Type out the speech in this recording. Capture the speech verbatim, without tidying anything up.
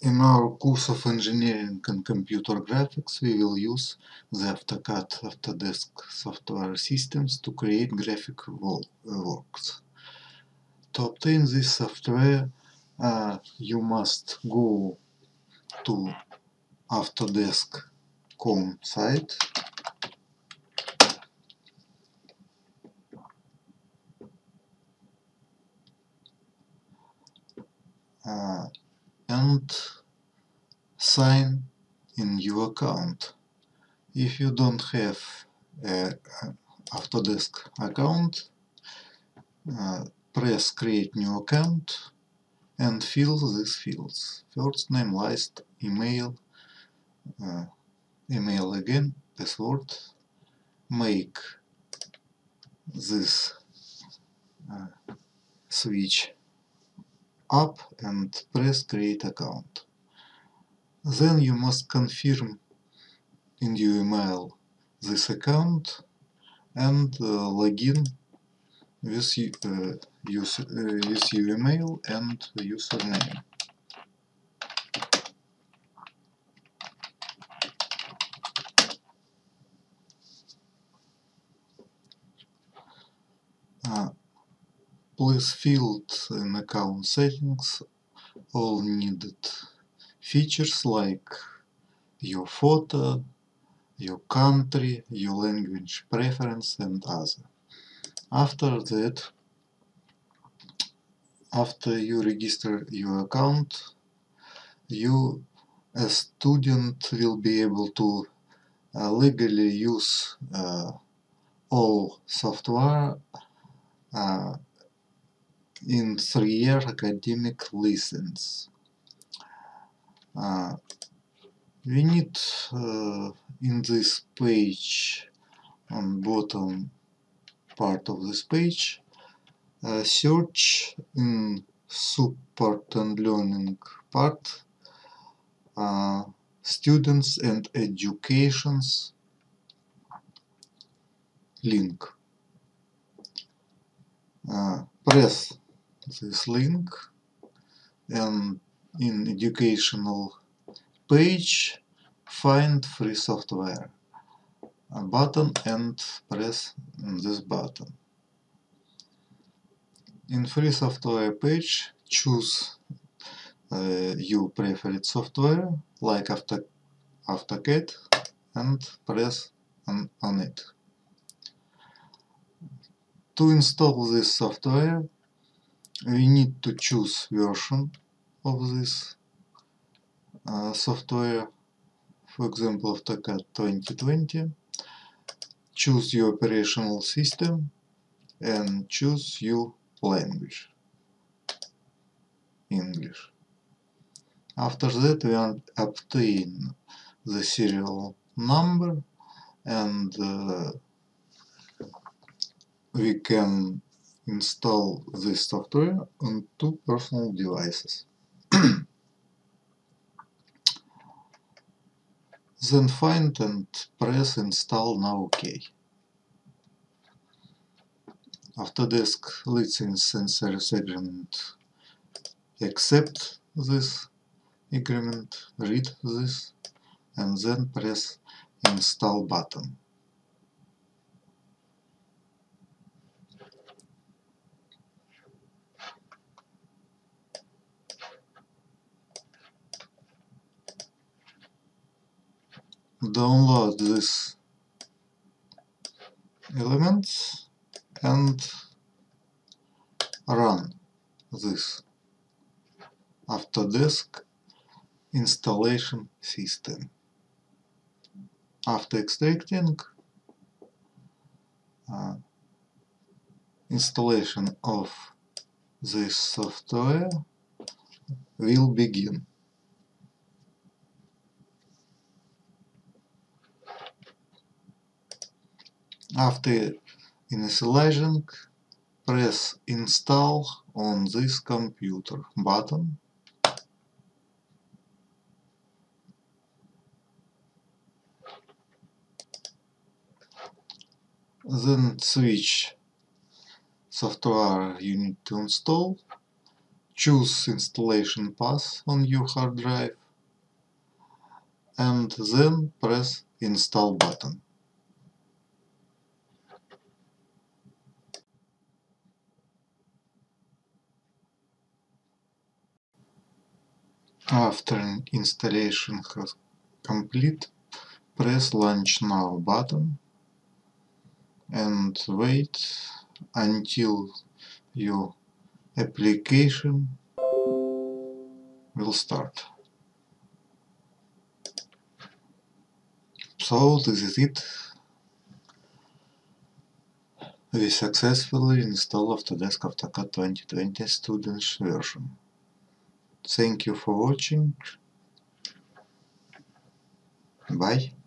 In our course of engineering and computer graphics, we will use the AutoCAD Autodesk software systems to create graphic works. To obtain this software, uh, you must go to Autodesk dot com site uh, and sign in your account. If you don't have an Autodesk account, uh, press create new account and fill these fields: first name, last, email, uh, email again, password. Make this uh, switch up and press create account. Then you must confirm in your email this account and uh, login with, uh, use, uh, with your email and username. Uh, please fill in account settings all needed features like your photo, your country, your language preference, and other. After that, after you register your account, you as student will be able to uh, legally use uh, all software uh, in three-year academic license. Uh, we need uh, in this page, on bottom part of this page, uh, search in support and learning part, uh, students and educations link. Uh, press this link and in educational page find free software a button and press this button. In free software page, choose uh, your preferred software like Auto, AutoCAD and press on, on it. To install this software, we need to choose version of this uh, software, for example AutoCAD twenty twenty. Choose your operational system and choose your language, English. After that, we obtain the serial number and uh, we can install this software on two personal devices. Then find and press install now OK. Autodesk license agreement. Accept this agreement, read this, and then press install button. Download these elements and run this Autodesk installation system. After extracting, uh, installation of this software will begin. After initializing, press install on this computer button. Then switch software you need to install. choose installation path on your hard drive, and then press install button. After installation has complete, press launch now button and wait until your application will start. So this is it. We successfully installed Autodesk AutoCAD twenty twenty Students version. Thank you for watching. Bye.